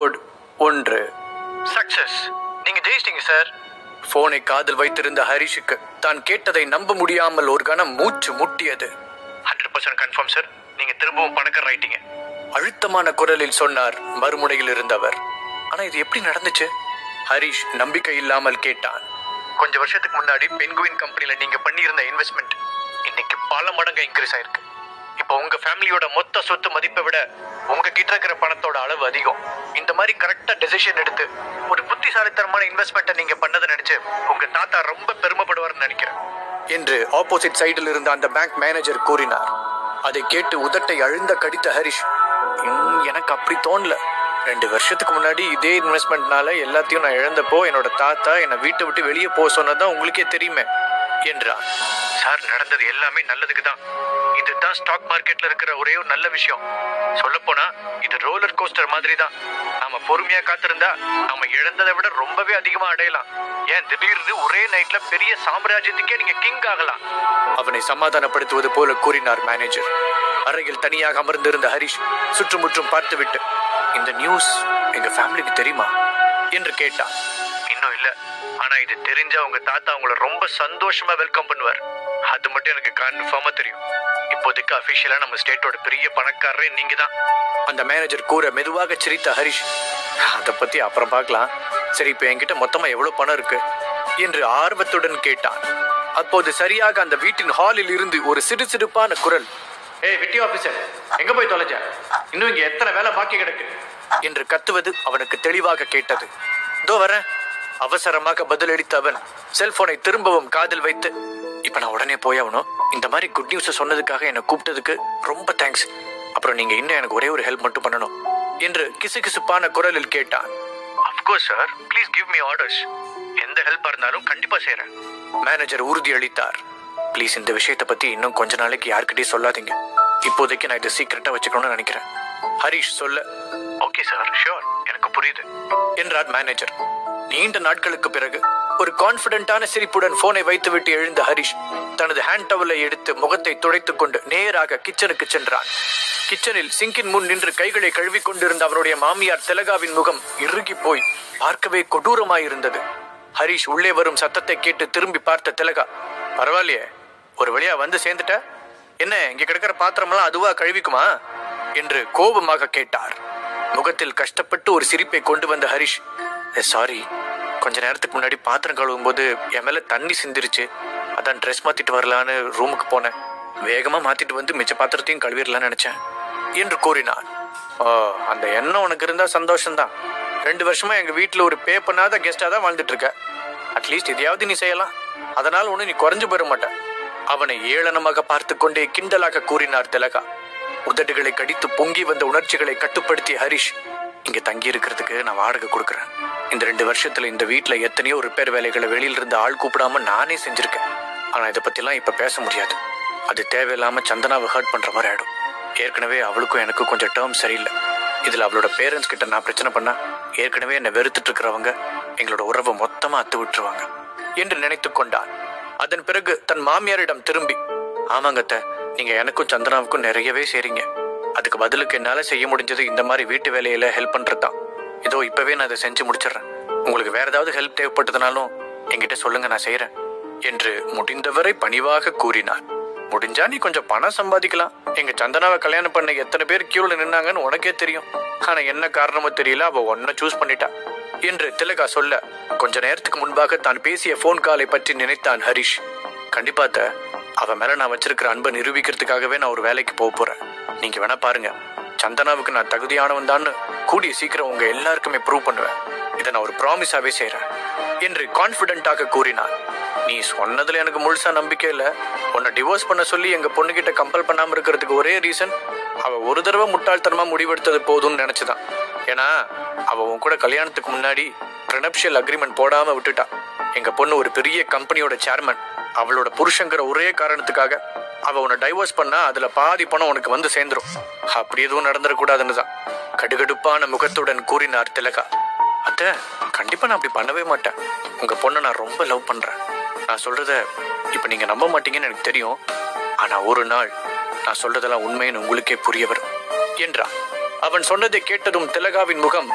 1 success. நீங்க ஜெயிச்சிட்டீங்க sir. போனை காதில் வைத்திருந்த ஹரிஷுக்கு தான் கேட்டதை நம்ப முடியாமல் ஒரு கணம் மூச்சு முட்டியது. 100% கன்ஃபார்ம் சார். நீங்க திரும்பவும் பணக்காரர் ஆயிட்டீங்க. அழுத்தமான குரலில் சொன்னார் மறுமுனையில் இருந்தவர். ஆனா இது எப்படி நடந்துச்சு? ஹரிஷ் நம்பிக்கை இல்லாமல் கேட்டான். கொஞ்சம் வருஷத்துக்கு முன்னாடி பென்குயின் கம்பெனில நீங்க பண்ணியிருந்த இன்வெஸ்ட்மெண்ட் இன்னைக்கு பல மடங்கு இன்க்ரீஸ் ஆயிருக்கு. இப்போ உங்க ஃபேமிலியோட மொத்த சொத்து மதிப்பை விட உங்க கிட்ட இருக்கிற பணத்தோட அளவு அதிகம். இந்த மாதிரி கரெக்டா டெசிஷன் எடுத்து ஒரு புத்திசாலித்தனமான இன்வெஸ்ட்மெண்ட்டை நீங்க பண்ணதை நினைச்சு உங்க தாத்தா ரொம்ப பெருமைப்படுவார்னு நினைக்கிறேன் என்று ஆப்போசிட் சைடில் இருந்த அந்த பேங்க் மேனேஜர் கூறினார். அதை கேட்டு உதட்டை அழுந்த கடித்த ஹரிஷ், எனக்கு அப்படி தோணல. 2 வருஷத்துக்கு முன்னாடி இதே இன்வெஸ்ட்மெண்ட்னால எல்லாத்தையும் நான் இழந்தப்போ என்னோட தாத்தா என்னை வீட்டை விட்டு வெளியே போக சொன்னதான் உங்களுக்கே தெரியுமே என்றான். சார், நடந்தது எல்லாமே நல்லதுக்கு தான். இதுதான் ஸ்டாக் மார்க்கெட்ல இருக்கிற ஒரே ஒரு நல்ல விஷயம். சொல்லப்போனா இது ரோலர் கோஸ்டர் மாதிரி தான். நாம பொறுமையா காத்திருந்தா நாம இழந்ததை விட ரொம்பவே அதிகமா அடையலாம். ஏன் திடீர்னு ஒரே நைட்ல பெரிய சாம்ராஜ்யத்துக்கே நீங்க கிங் ஆகலாம். அவனை சமாதானப்படுத்துவது போல கூறினார் மேனேஜர். அறையில் தனியாக அமர்ந்திருந்த ஹரிஷ் சுற்றுமுற்றும் பார்த்துவிட்டு, இந்த நியூஸ் எங்க ஃபேமிலிக்கு தெரியுமா என்று கேட்டான். இன்னும் இல்ல, ஆனா இது தெரிஞ்சா உங்க தாத்தா உங்களை ரொம்ப சந்தோஷமா வெல்கம் பண்ணுவார். அது மட்டும் எனக்கு கன்ஃபார்மா தெரியும். இப்போதைக்கு அபிஷியலா நம்ம ஸ்டேட்டோட பெரிய பணக்காரரே நீங்க தான். அந்த மேனேஜர் கூற மெதுவாக சிரித்த ஹரிஷ், அதை பத்தி அப்புறம் பார்க்கலாம். சரி, இப்ப என்கிட்ட மொத்தமா எவ்வளவு பணம் இருக்கு என்று ஆர்வத்துடன் கேட்டான். அப்போது சரியாக அந்த வீட்டின் ஹாலில் இருந்து ஒரு சிடுசிடுப்பான குரல், ஏய் விட்டி ஆபீசர், எங்க போய் தொலைஞ்ச? இன்னும் இங்க எத்தனை வேலை பாக்கி கிடக்கு என்று கத்துவது அவனுக்கு தெளிவாக கேட்டது. தோ வரேன். அவசரமாக பதிலளித்த அவன் செல்போனை திரும்பவும் காதில் வைத்து, இப்ப நான் உடனே போயாவணும். இந்த மாதிரி குட் நியூஸ் சொன்னதுக்காக என்னை கூப்பிட்டதுக்கு ரொம்ப தேங்க்ஸ். அப்புறம் நீங்க இன்னும் எனக்கு ஒரே ஒரு ஹெல்ப் மட்டும் பண்ணணும் என்று கிசுகிசுப்பான குரலில் கேட்டான். Of course sir, please give me orders. எந்த ஹெல்ப்பா இருந்தாலும் கண்டிப்பா செய்றேன். மேனேஜர் உறுதி அளித்தார். ப்ளீஸ் இந்த விஷயத்தை பத்தி இன்னும் கொஞ்ச நாளைக்கு யாருக்கிட்டையும் சொல்லாதீங்க. இப்போதைக்கு நான் இதை சீக்கிரட்டா வச்சுக்கணும்னு நினைக்கிறேன். ஹரிஷ் சொல்ல, ஓகே சார், ஷூர், எனக்கு புரியுது என்றார் மேனேஜர். நீண்ட நாட்களுக்கு பிறகு ஒரு கான்பிடென்டான சிரிப்புடன் போனை வைத்துவிட்டு எழுந்த ஹரிஷ் தனது ஹேண்ட் டவலை எடுத்து முகத்தை துடைத்துக் கொண்டு நேராக கிச்சனுக்கு சென்றான். கிச்சனில் சிங்கின் முன் நின்று கைகளை கழுவிக் கொண்டிருந்த அவருடைய மாமியார் திலகாவின் முகம் இறுகி போய் பார்க்கவே கொடூரமாயிருந்தது. ஹரிஷ் உள்ளே வரும் சத்தத்தை கேட்டு திரும்பி பார்த்த திலகா, பரவாயில்லையே, ஒரு வழியா வந்து சேர்ந்துட்ட. என்ன, இங்க கிடக்கிற பாத்திரமெல்லாம் அதுவா கழுவிக்குமா என்று கோபமாக கேட்டார். முகத்தில் கஷ்டப்பட்டு ஒரு சிரிப்பை கொண்டு வந்த ஹரிஷ், சாரி, கொஞ்ச நேரத்துக்கு முன்னாடி பாத்திரம் கழுவும் போது என் மேல தண்ணி சிந்திருச்சு. அதான் ட்ரெஸ் மாத்திட்டு வரலான்னு ரூமுக்கு போனேன். வேகமா மாத்திட்டு வந்து மிச்ச பாத்திரத்தையும் கழுவிடலான்னு நினைச்சேன் என்று கூறினான். அந்த எண்ணம் உனக்கு இருந்தா சந்தோஷம்தான். 2 வருஷமா எங்க வீட்டுல ஒரு பே பண்ணாத கெஸ்டா தான் வாழ்ந்துட்டு இருக்க. அட்லீஸ்ட் இதையாவது நீ செய்யலாம். அதனால ஒண்ணு நீ குறைஞ்சு போயிட மாட்ட. அவனை ஏளனமாக பார்த்து கொண்டே கிண்டலாக கூறினார் திலகா. உதடுகளை கடித்து பொங்கி வந்த உணர்ச்சிகளை கட்டுப்படுத்திய ஹரிஷ், இங்க தங்கி இருக்கிறதுக்கு நான் வாடகை கொடுக்குறேன். இந்த 2 வருஷத்துல இந்த வீட்டுல எத்தனையோ ரிப்பேர் வேலைகளை வெளியில இருந்து ஆள் கூப்பிடாம நானே செஞ்சிருக்கேன். ஆனா இதை பத்திலாம் இப்ப பேச முடியாது. அது தேவையில்லாம சந்தனாவை ஹர்ட் பண்ற மாதிரி ஆயிடும். ஏற்கனவே அவளுக்கும் எனக்கும் கொஞ்சம் டேர்ம் சரியில்லை. இதுல அவளோட பேரண்ட்ஸ் கிட்ட நான் பிரச்சனை பண்ணா ஏற்கனவே என்னை வெறுத்துட்டு இருக்கிறவங்க எங்களோட உறவை மொத்தமா அத்து விட்டுருவாங்க என்று நினைத்து கொண்டான். அதன் பிறகு தன் மாமியாரிடம் திரும்பி, ஆமாங்கத்த, நீங்க எனக்கும் சந்தனாவுக்கும் நிறையவே செய்றீங்க. அதுக்கு பதிலுக்கு என்னால செய்ய முடிஞ்சது இந்த மாதிரி வீட்டு வேலையில ஹெல்ப் பண்றதுதான். இதோ இப்பவே நான் அதை செஞ்சு முடிச்சிடறேன். உங்களுக்கு வேற ஏதாவது ஹெல்ப் தேவைப்பட்டதுனாலும் என்கிட்ட சொல்லுங்க, நான் செய்யறேன் என்று முடிந்தவரை பணிவாக கூறினார். முடிஞ்சா நீ கொஞ்சம் பணம் சம்பாதிக்கலாம். எங்க சந்தனாவை கல்யாணம் பண்ண எத்தனை பேர் கியூல நின்னாங்கன்னு உனக்கே தெரியும். ஆனா என்ன காரணமோ தெரியல, அவ ஒன்ன சூஸ் பண்ணிட்டா என்று திலகா சொல்ல, கொஞ்ச நேரத்துக்கு முன்பாக தான் பேசிய போன் காலை பற்றி நினைத்தான் ஹரிஷ். கண்டிப்பாத்த, அவ மேல நான் வச்சிருக்கிற அன்பை நிரூபிக்கிறதுக்காகவே நான் ஒரு வேலைக்கு போறேன். நீங்க வேணா பாருங்க, சந்தனாவுக்கு நான் தகுதியானவன் தான் கூடிய சீக்கிரம் உங்க எல்லாருக்குமே ப்ரூவ் பண்ணுவேன். இதை நான் ஒரு ப்ராமிஸாவே செய்யறேன் என்று கான்பிடென்டாக கூறினான். நீ சொன்னதுல எனக்கு முழுசா நம்பிக்கை இல்ல. உன்னை டிவோர்ஸ் பண்ண சொல்லி எங்க பொண்ணுகிட்ட கம்பல் பண்ணாம இருக்கிறதுக்கு ஒரே ரீசன், அவ ஒரு தடவை முட்டாள்தனமா முடிவெடுத்தது போதும்னு நினைச்சுதான். ஏன்னா அவ உன் கூட கல்யாணத்துக்கு முன்னாடி ப்ரெனப்ஷியல் அக்ரிமெண்ட் போடாம விட்டுட்டா. எங்க பொண்ணு ஒரு பெரிய கம்பெனியோட சேர்மன். அவளோட புருஷங்கிற ஒரே காரணத்துக்காக அவ உன்னை டைவர்ஸ் பண்ணா அதுல பாதி பணம் உனக்கு வந்து சேர்ந்துரும். அப்படி எதுவும் நடந்துடக்கூடாதுன்னு தான் கடுகடுப்பான முகத்துடன் கூறினார் திலகா. அத்த, கண்டிப்பா நான் அப்படி பண்ணவே மாட்டேன். உங்க பொண்ணை நான் ரொம்ப லவ் பண்றேன். நான் சொல்றத இப்ப நீங்க நம்ப மாட்டீங்கன்னு எனக்கு தெரியும். ஆனா ஒரு நாள் நான் சொல்றதெல்லாம் உண்மைன்னு உங்களுக்கே புரிய வரும் என்றான். அவன் சொன்னதை கேட்டதும் திலகாவின் முகம்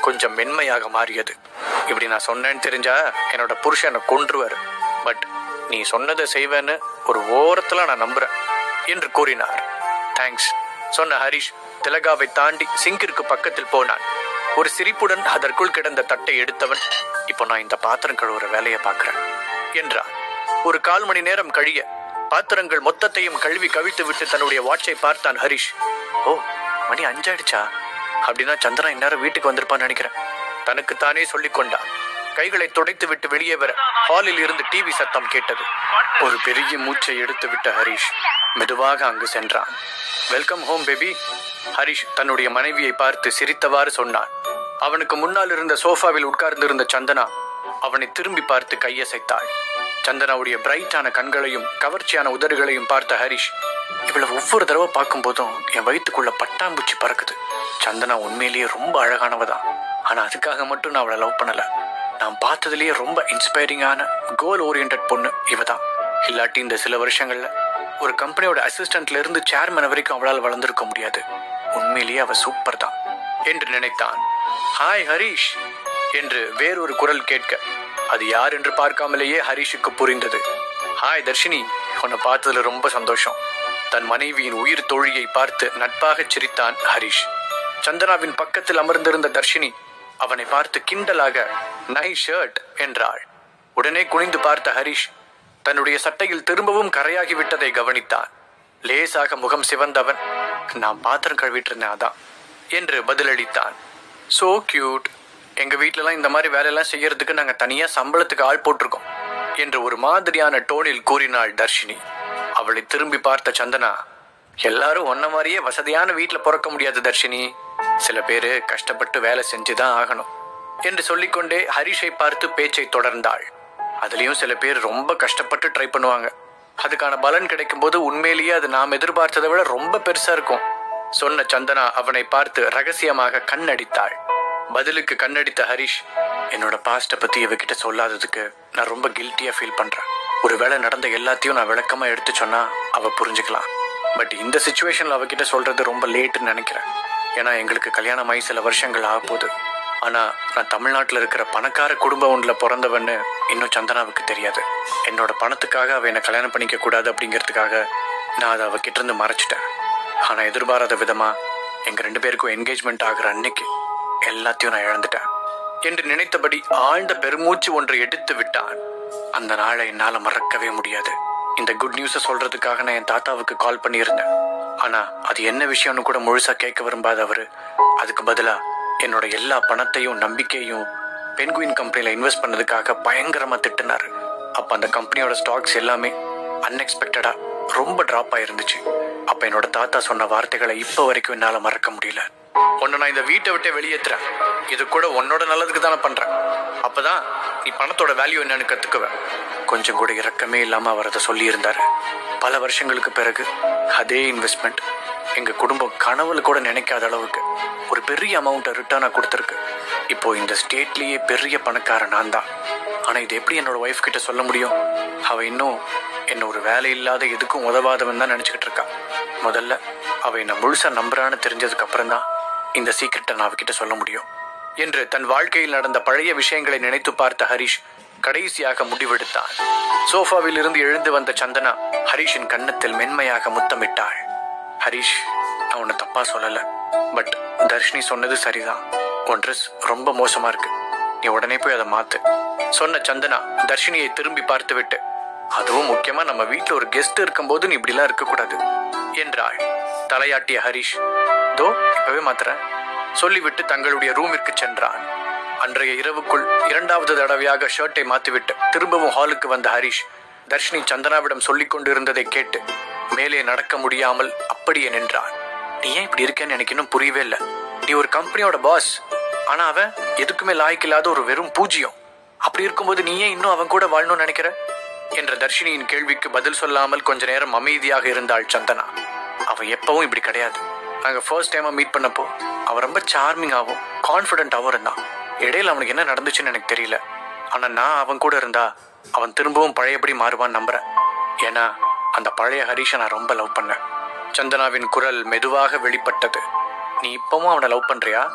கொஞ்சம் மென்மையாக மாறியது. இப்படி நான் சொன்னேன்னு தெரிஞ்சா என்னோட புருஷன் என்னை கொன்றுவார். பட் நீ சொன்னதை செய்வேன்னு ஒரு ஓரத்துல நான் நம்புறேன் என்று கூறினார். தேங்க்ஸ் சொன்ன ஹரிஷ் திலகாவை தாண்டி சிங்கிற்கு பக்கத்தில் போனான். ஒரு சிரிப்புடன் அதற்குள் கிடந்த தட்டை எடுத்தவன், இப்போ நான் இந்த பாத்திரம் கழுவுற வேலையை பார்க்கிறேன் என்றான். ஒரு 1/4 மணி நேரம் கழிய பாத்திரங்கள் மொத்தத்தையும் கழுவி கவிழ்த்து விட்டு தன்னுடைய வாட்சை பார்த்தான் ஹரிஷ். ஓ, மணி 5 ஆயிடுச்சா? அப்படின்னா சந்திரன் இந்நேரம் வீட்டுக்கு வந்திருப்பான்னு நினைக்கிறேன். தனக்குத்தானே சொல்லிக் கொண்டான். கைகளை துடைத்து விட்டு வெளியே வர ஹாலில் இருந்து டிவி சத்தம் கேட்டது. ஒரு பெரிய மூச்சை எடுத்து விட்ட ஹரிஷ் மெதுவாக அங்கு சென்றான். Welcome home baby. ஹரிஷ் தன்னுடைய மனைவியை பார்த்து சிரித்தவாறு சொன்னான். அவனுக்கு முன்னால் இருந்த சோஃபாவில் உட்கார்ந்திருந்த சந்தனா அவனை திரும்பி பார்த்து கையசைத்தாள். சந்தனாவுடைய பிரைட்டான கண்களையும் கவர்ச்சியான உதடுகளையும் பார்த்த ஹரிஷ், இவ்வளவு ஒவ்வொரு தடவை பார்க்கும் போதும் என் வயிற்றுக்குள்ள பட்டாம்பூச்சி பறக்குது. சந்தனா உண்மையிலேயே ரொம்ப அழகானவதான். ஆனா அதுக்காக மட்டும் நான் அவளை லவ் பண்ணல. நான் பார்த்ததுலேயே ரொம்ப இன்ஸ்பைரிங்கான கோல் ஓரியன்ட் பொண்ணு இவதான். இல்லாட்டி இந்த சில வருஷங்கள்ல ஒரு கம்பெனியோட அசிஸ்டன்ட்ல இருந்து சேர்மன் வரைக்கும் அவளால் வளர்ந்திருக்க முடியாது. உண்மையிலேயே அவ சூப்பர் தான் என்று நினைத்தான். ஹாய் ஹரிஷ் என்று வேறொரு குரல் கேட்க அது யார் என்று பார்க்காமலேயே ஹரிஷுக்கு புரிந்தது. ஹாய் தர்ஷினி, உன்னை பார்த்ததுல ரொம்ப சந்தோஷம். தன் மனைவியின் உயிர் தோழியை பார்த்து நட்பாக சிரித்தான் ஹரிஷ். சந்தனாவின் பக்கத்தில் அமர்ந்திருந்த தர்ஷினி அவனை பார்த்து கிண்டலாக நைஸ் ஷர்ட் என்றாள். உடனே குனிந்து பார்த்த ஹரிஷ் தன்னுடைய சட்டையில் திரும்பவும் கரையாகி விட்டதை கவனித்தான். லேசாக முகம் சிவந்தவன், நான் பாத்திரம் கழுவிட்டு இருந்தேன் அதான் என்று பதிலளித்தான். So cute. எங்க வீட்டிலலாம் இந்த மாதிரி வேலையெல்லாம் செய்யறதுக்கு நாங்க தனியா சம்பளத்துக்கு ஆள் போட்டிருக்கோம் என்று ஒரு மாதிரியான டோனில் கூறினாள் தர்ஷினி. அவளை திரும்பி பார்த்த சந்தனா, எல்லாரும் ஒன்ன மாதிரியே வசதியான வீட்டுல பிறக்க முடியாது தர்ஷினி. சில பேரு கஷ்டப்பட்டு வேலை செஞ்சுதான் ஆகணும் என்று சொல்லிக்கொண்டே ஹரிஷை பார்த்து பேச்சை தொடர்ந்தாள். அதுலயும் சில பேர் ரொம்ப கஷ்டப்பட்டு ட்ரை பண்ணுவாங்க. அதுக்கான பலன் கிடைக்கும் போது உண்மையிலேயே அது நாம் எதிர்பார்த்ததை விட ரொம்ப பெருசா இருக்கும் சொன்ன சந்தனா அவனை பார்த்து ரகசியமாக கண்ணடித்தாள். பதிலுக்கு கண்ணடித்த ஹரிஷ், என்னோட பாஸ்ட பத்தி இவகிட்ட சொல்லாததுக்கு நான் ரொம்ப கில்ட்டியா ஃபீல் பண்றேன். ஒருவேளை நடந்த எல்லாத்தையும் நான் விளக்கமா எடுத்து சொன்னா அவ புரிஞ்சுக்கலாம். பட் இந்த சிச்சுவேஷன்ல அவகிட்ட சொல்றது ரொம்ப லேட்டுன்னு நினைக்கிறேன். ஏன்னா எங்களுக்கு கல்யாணம் ஆகி சில வருஷங்கள் ஆக போகுது. ஆனா நான் தமிழ்நாட்டில் இருக்கிற பணக்கார குடும்பம் ஒன்றுல பிறந்தவன்னு இன்னும் சந்தனாவுக்கு தெரியாது. என்னோட பணத்துக்காக அவ என்னை கல்யாணம் பண்ணிக்க கூடாது அப்படிங்கிறதுக்காக நான் அதை அவகிட்ட இருந்து மறைச்சிட்டேன். ஆனா எதிர்பாராத விதமா எங்க 2 பேருக்கும் என்கேஜ்மெண்ட் ஆகிற அன்னைக்கு எல்லாத்தையும் நான் இழந்துட்டேன் என்று நினைத்தபடி ஆழ்ந்த பெருமூச்சு ஒன்றை எடுத்து விட்டான். அந்த நாளை என்னால மறக்கவே முடியாது. இந்த குட் நியூஸை சொல்றதுக்காக நான் என் தாத்தாவுக்கு கால் பண்ணியிருந்தேன். ஆனா அது என்ன விஷயம்னு கூட முழுசா கேட்க விரும்பாத அவரு அதுக்கு பதிலா என்னோட எல்லா பணத்தையும் நம்பிக்கையும் பென்குயின் கம்பெனில இன்வெஸ்ட் பண்ணதுக்காக பயங்கரமா திட்டினாரு. அப்ப அந்த கம்பெனியோட ஸ்டாக்ஸ் எல்லாமே அன்எக்ஸ்பெக்டடா ரொம்ப டிராப் ஆயிருந்துச்சு. அப்ப என்னோட தாத்தா சொன்ன வார்த்தைகளை இப்ப வரைக்கும் என்னால மறக்க முடியல. உன்னை நான் இந்த வீட்டை விட்டே வெளியேற்றுறேன். இது கூட உன்னோட நல்லதுக்கு தானே பண்றேன். அப்பதான் நீ பணத்தோட வேல்யூ என்னன்னு கத்துக்குவேன். கொஞ்சம் கூட இரக்கமே இல்லாம அவர் அதை சொல்லி இருந்தாரு. பல வருஷங்களுக்கு பிறகு அதே இன்வெஸ்ட்மெண்ட் எங்க குடும்பம் கனவுல கூட நினைக்காத அளவுக்கு ஒரு பெரிய அமௌண்ட்டை ரிட்டர்னா கொடுத்துருக்கு. இப்போ இந்த ஸ்டேட்லயே பெரிய பணக்காரன் நான் தான். ஆனா இது எப்படி என்னோட ஒய்ஃப் கிட்ட சொல்ல முடியும்? அவ இன்னும் என்ன ஒரு வேலை இல்லாத எதுக்கும் உதவாதவன் தான் நினைச்சுக்கிட்டு இருக்கா. முதல்ல அவ என்ன முழுசா நம்புறான்னு தெரிஞ்சதுக்கு அப்புறம் தான் இந்த சீக்கிரட்டை நான் அவகிட்ட சொல்ல முடியும் என்று தன் வாழ்க்கையில் நடந்த பழைய விஷயங்களை நினைத்து பார்த்த ஹரிஷ் கடைசியாக முடிவெடுத்தான். சோஃபாவில் இருந்து எழுந்து வந்த சந்தனா ஹரிஷின் கன்னத்தில் மென்மையாக முத்தமிட்டாள். ஹரிஷ், நான் உன்னை தப்பா சொல்லல. பட் தர்ஷினி சொன்னது சரிதான். உன் ட்ரெஸ் ரொம்ப மோசமா இருக்கு. நீ உடனே போய் அதை மாத்து சொன்ன சந்தனா தர்ஷினியை திரும்பி பார்த்து விட்டு, அதுவும் முக்கியமா நம்ம வீட்டுல ஒரு கெஸ்ட் இருக்கும்போது நீ இப்படிலாம் இருக்கக்கூடாது என்றாள். தலையாட்டிய ஹரிஷ், தோ இப்பவே மாத்துறேன் சொல்லிவிட்டு தங்களுடைய ரூமிற்கு சென்றான். அன்றைய இரவுக்குள் 2வது தடவையாக ஷர்ட்டை மாத்திவிட்டு திரும்பவும் ஹாலுக்கு வந்த ஹரிஷ் தர்ஷினி சந்தனாவிடம் சொல்லிக் கொண்டிருந்ததை கேட்டு மேலே நடக்க முடியாமல் அப்படியே நின்றான். நீ ஏன் இப்படி இருக்கேன்னு எனக்கு இன்னும் புரியவே இல்லை. நீ ஒரு கம்பெனியோட பாஸ். ஆனா அவன் எதுக்குமே லாய்க்கில்லாத ஒரு வெறும் பூஜ்யம். அப்படி இருக்கும்போது நீ ஏன் இன்னும் அவன் கூட வாழணும்னு நினைக்கிற என்ற தர்ஷினியின் கேள்விக்கு பதில் சொல்லாமல் கொஞ்ச நேரம் அமைதியாக இருந்தாள் சந்தனா. அவன் எப்பவும் இப்படி கிடையாது. நாங்க ஃபர்ஸ்ட் டைமா மீட் பண்ணப்போ அவன் ரொம்ப சார்மிங்காகவும் கான்ஃபிடென்ட்டாகவும் இருந்தான். இடையில அவனுக்கு என்ன நடந்துச்சுன்னு எனக்கு தெரியல. ஆனா நான் அவன் கூட இருந்தா அவன் திரும்பவும் பழையபடி மாறுவான்னு நம்புறேன். ஏன்னா அந்த பழைய ஹரிஷை நான் ரொம்ப லவ் பண்ணேன். சந்தனாவின் குரல் மெதுவாக வெளிப்பட்டது. நீ இப்பவும் அவனை லவ் பண்றியா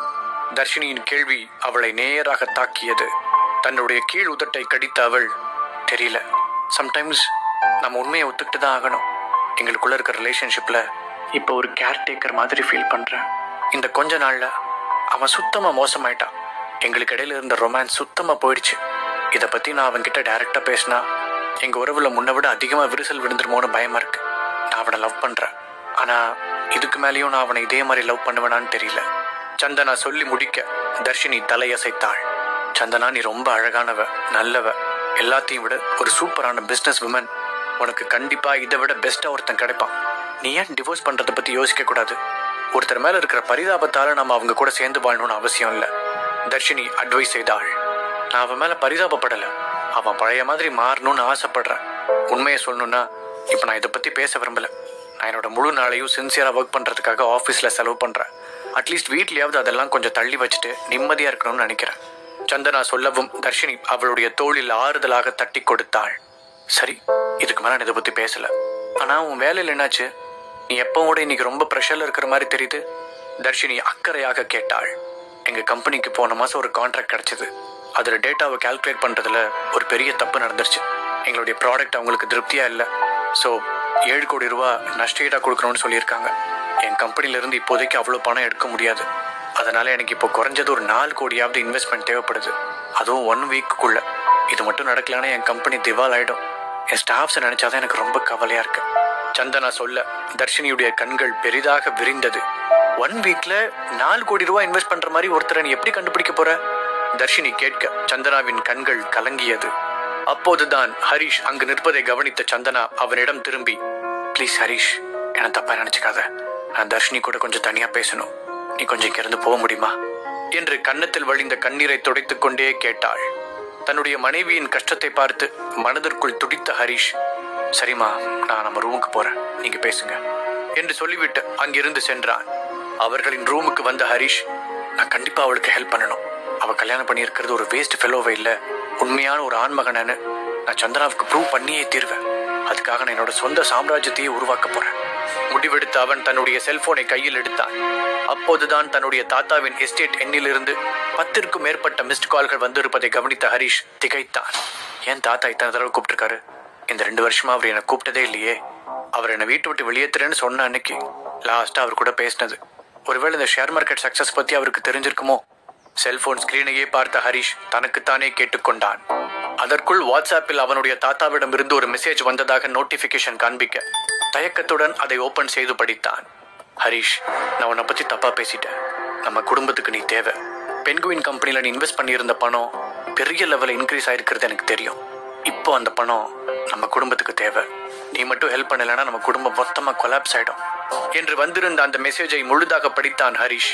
தர்ஷினியின் கேள்வி அவளை நேராக தாக்கியது. தன்னுடைய கீழ் உதட்டை கடித்த அவள், தெரியல, சம்டைம்ஸ் நம்ம உண்மையை ஒத்துக்கிட்டு தான் ஆகணும். எங்களுக்குள்ள இருக்கிற ரிலேஷன்ஷிப்ல இப்போ ஒரு கேர்டேக்கர் மாதிரி ஃபீல் பண்றேன். இந்த கொஞ்ச நாள்ல அவன் சுத்தமா மோசமாயிட்டான். எங்களுக்கு இடையில இருந்த ரொமான்ஸ் சுத்தமா போயிடுச்சு. இதை பத்தி நான் அவன்கிட்ட டைரக்டா பேசினா எங்க உறவுல முன்ன விட அதிகமா விரிசல் விழுந்துருமோன்னு பயமா இருக்கு. நான் அவனை லவ் பண்றேன், ஆனா இதுக்கு மேலேயும் நான் அவனை இதே மாதிரி லவ் பண்ணுவேனான்னு தெரியல. சந்தனா சொல்லி முடிக்க தர்ஷினி தலையசைத்தாள். சந்தனா, நீ ரொம்ப அழகானவ, நல்லவ, எல்லாத்தையும் விட ஒரு சூப்பரான பிசினஸ் விமன். உனக்கு கண்டிப்பா இதை விட பெஸ்டா ஒருத்தன் கிடைப்பான். நீ ஏன் டிவோர்ஸ் பண்றதை பத்தி யோசிக்க கூடாது? ஒருத்தர் மேல இருக்கிற பரிதாபத்தால நம்ம அவங்க கூட சேர்ந்து வாழணும்னு அவசியம் இல்லை. தர்ஷினி அட்வைஸ் செய்தாள். நான் அவன் மேல பரிதாபப்படல, அவன் பழைய மாதிரி மாறணும்னு ஆசைப்படுறேன். உண்மையை சொல்லணும்னா இப்ப நான் இதை பத்தி பேச விரும்பல. நான் என்னோட முழு நாளையும் சின்சியரா ஒர்க் பண்றதுக்காக ஆபீஸ்ல செலவு பண்றேன். அட்லீஸ்ட் வீட்லயாவது அதெல்லாம் கொஞ்சம் தள்ளி வச்சுட்டு நிம்மதியா இருக்கணும்னு நினைக்கிறேன். சந்தனா சொல்லவும் தர்ஷினி அவளுடைய தோளில் ஆறுதலாக தட்டி கொடுத்தாள். சரி, இதுக்கு மேல நான் இதை பத்தி பேசல. ஆனா உன் வேலையில் என்னாச்சு? நீ எப்பவும் இன்னைக்கு ரொம்ப ப்ரெஷர்ல இருக்கிற மாதிரி தெரியுது. தர்ஷினி அக்கறையாக கேட்டாள். எங்க கம்பெனிக்கு போன மாசம் ஒரு கான்ட்ராக்ட் கிடைச்சது. அதுல டேட்டாவை கால்குலேட் பண்றதுல ஒரு பெரிய தப்பு நடந்துருச்சு. எங்களுடைய ப்ராடக்ட் அவங்களுக்கு திருப்தியா இல்லை. ஸோ 7 கோடி ரூபாய் நஷ்டஈடா கொடுக்கணும்னு சொல்லியிருக்காங்க. என் கம்பெனில இருந்து இப்போதைக்கு அவ்வளோ பணம் எடுக்க முடியாது. அதனால எனக்கு இப்போ குறைஞ்சது ஒரு 4 கோடியாவது இன்வெஸ்ட்மெண்ட் தேவைப்படுது, அதுவும் 1 வீக்குக்குள்ள. இது மட்டும் நடக்கலன்னா என் கம்பெனி திவால் ஆயிடும். என் ஸ்டாஃப்ஸை நினைச்சாதான் எனக்கு ரொம்ப கவலையா இருக்கு. சந்தனா சொல்ல தர்ஷினியுடைய கண்கள் பெரிதாக விரிந்தது. 1 வீக்ல 4 கோடி ரூபாய் இன்வெஸ்ட் பண்ற மாதிரி ஒருத்தரை நீ எப்படி கண்டுபிடிக்க போற? தர்ஷினி கேட்க சந்தனாவின் கண்கள் கலங்கியது. அப்போதுதான் ஹரிஷ் அங்கு நிற்பதை கவனித்த சந்தனா அவனிடம் திரும்பி, ப்ளீஸ் ஹரிஷ், என்ன தப்பா நினைச்சுக்காத. நான் தர்ஷினி கூட கொஞ்சம் தனியா பேசணும். நீ கொஞ்சம் இங்கிருந்து போக முடியுமா என்று கன்னத்தில் வழிந்த கண்ணீரை துடைத்துக் கொண்டே கேட்டாள். தன்னுடைய மனைவியின் கஷ்டத்தை பார்த்து மனதிற்குள் துடித்த ஹரிஷ், சரிம்மா, நான் நம்ம ரூமுக்கு போறேன், நீங்க பேசுங்க என்று சொல்லிவிட்டு அங்கிருந்து சென்றான். அவர்களின் ரூமுக்கு வந்த ஹரிஷ், நான் கண்டிப்பா அவளுக்கு ஹெல்ப் பண்ணணும். அவ கல்யாணம் பண்ணி இருக்கிறது ஒரு வேஸ்ட் ஃபெலோவே இல்ல, உண்மையான ஒரு ஆண்மகனு நான் சந்தனாவுக்கு ப்ரூவ் பண்ணியே தீர்வேன். அதுக்காக நான் என்னோட சொந்த சாம்ராஜ்யத்தையே உருவாக்க போறேன். முடிவெடுத்த அவன் தன்னுடைய செல்போனை கையில் எடுத்தான். அப்போதுதான் தன்னுடைய தாத்தாவின் எஸ்டேட் எண்ணிலிருந்து 10க்கும் மேற்பட்ட மிஸ்ட் கால்கள் வந்திருப்பதை கவனித்த ஹரிஷ் திகைத்தான். ஏன் தாத்தா இத்தனை தடவை கூப்பிட்டுருக்காரு? இந்த 2 வருஷமா அவர் என்னை கூப்பிட்டதே இல்லையே. அவர் என்னை வீட்டு விட்டு வெளியேற்றுறேன்னு சொன்ன அன்னைக்கு லாஸ்டா அவர் கூட பேசினது. ஒருவேளை இந்த ஷேர் மார்க்கெட் சக்சஸ் பத்தி அவருக்கு தெரிஞ்சிருக்குமோ? செல்போன் ஸ்கிரீனையே பார்த்த ஹரிஷ் தனக்குத்தானே கேட்டுக்கொண்டான். அதற்குள் வாட்ஸ்ஆப்பில் அவனுடைய தாத்தாவிடம் இருந்து ஒரு மெசேஜ் வந்ததாக நோட்டிபிகேஷன் காண்பிக்க தயக்கத்துடன் அதை ஓபன் செய்து படித்தான். ஹரிஷ், நான் உன்னை பத்தி தப்பா பேசிட்டேன். நம்ம குடும்பத்துக்கு நீ தேவை. பென்குயின் கம்பெனில நீ இன்வெஸ்ட் பண்ணியிருந்த பணம் பெரிய லெவலில் இன்க்ரீஸ் ஆயிருக்கிறது எனக்கு தெரியும். இப்போ அந்த பணம் நம்ம குடும்பத்துக்கு தேவை. நீ மட்டும் ஹெல்ப் பண்ணலன்னா நம்ம குடும்பம் மொத்தமா கொலாப்ஸ் ஆயிடும் என்று வந்திருந்த அந்த மெசேஜை முழுதாக படித்தான் ஹரிஷ்.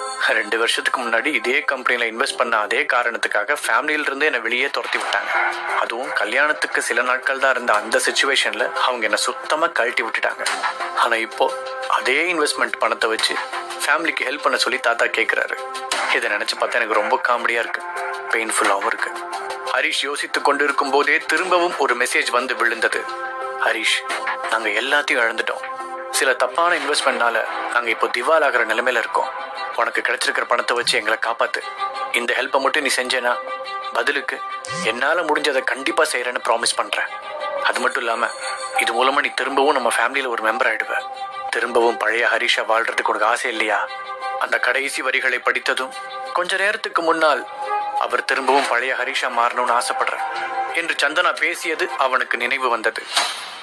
2 வருஷத்துக்கு முன்னாடி இதே கம்பெனில இன்வெஸ்ட் பண்ண அதே காரணத்துக்காக ஃபேமிலியில இருந்து என்னை வெளியே துரத்தி விட்டாங்க. அதுவும் கல்யாணத்துக்கு சில நாட்கள் தான் இருந்த அந்த சிச்சுவேஷன்ல அவங்க என்ன சுத்தமா கழட்டி விட்டுட்டாங்க. ஆனா இப்போ அதே இன்வெஸ்ட்மெண்ட் பணத்தை வச்சு ஃபேமிலிக்கு ஹெல்ப் பண்ண சொல்லி தாத்தா கேட்கிறாரு. இதை நினைச்சு பார்த்தா எனக்கு ரொம்ப காமெடியா இருக்கு, பெயின்ஃபுல்லாகவும் இருக்கு. ஹரிஷ் யோசித்துக் கொண்டிருக்கும் போதே திரும்பவும் ஒரு மெசேஜ் வந்து விழுந்தது. ஹரிஷ், நாங்க எல்லாத்தையும் இழந்துட்டோம். சில தப்பான இன்வெஸ்ட்மெண்ட்னால நாங்க இப்போ திவால் ஆகிற நிலைமையில இருக்கோம். உனக்கு கிடைச்சிருக்கிற பணத்தை வச்சு எங்களை காப்பாத்து. இந்த ஹெல்ப்பை மட்டும் நீ செஞ்சேனா பதிலுக்கு என்னால முடிஞ்சதை கண்டிப்பா செய்யறேன்னு ப்ராமிஸ் பண்றேன். அது மட்டும் இல்லாம இது மூலமா நீ திரும்பவும் நம்ம ஃபேமிலியில ஒரு மெம்பர் ஆயிடுவ. திரும்பவும் பழைய ஹரிஷா வாழ்றதுக்கு உனக்கு ஆசை இல்லையா? அந்த கடைசி வரிகளை படித்ததும் கொஞ்ச நேரத்துக்கு முன்னால் அவர் திரும்பவும் பழைய ஹரிஷா மாறணும்னு ஆசைப்படுற என்று சந்தனா பேசியது அவனுக்கு நினைவு வந்தது.